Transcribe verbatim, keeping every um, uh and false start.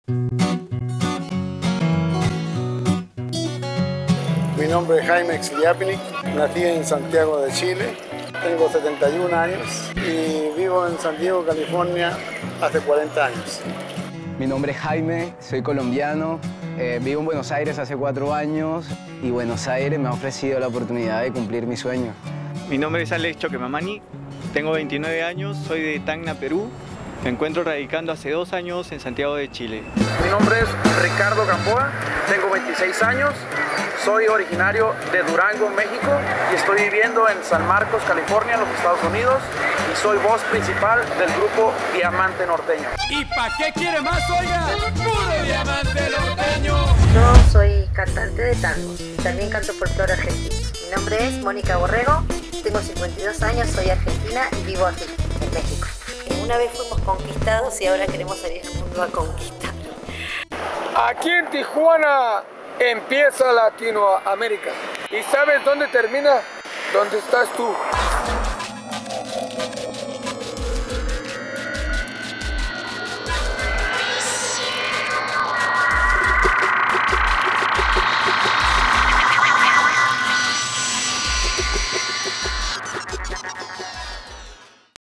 Mi nombre es Jaime Exiliapinic, nací en Santiago de Chile, tengo setenta y un años y vivo en San Diego, California, hace cuarenta años. Mi nombre es Jaime, soy colombiano, eh, vivo en Buenos Aires hace cuatro años y Buenos Aires me ha ofrecido la oportunidad de cumplir mi sueño. Mi nombre es Alex Choquemamani, tengo veintinueve años, soy de Tacna, Perú. Me encuentro radicando hace dos años en Santiago de Chile. Mi nombre es Ricardo Gamboa, tengo veintiséis años, soy originario de Durango, México y estoy viviendo en San Marcos, California, en los Estados Unidos y soy voz principal del grupo Diamante Norteño. ¿Y pa' qué quiere más, oiga? ¡Puro Diamante Norteño! Yo soy cantante de tango, también canto folclore argentino. Mi nombre es Mónica Borrego, tengo cincuenta y dos años, soy argentina y vivo aquí, en México. Una vez fuimos conquistados y ahora queremos salir al mundo a conquistar. Aquí en Tijuana empieza Latinoamérica. ¿Y sabes dónde termina? ¿Dónde estás tú?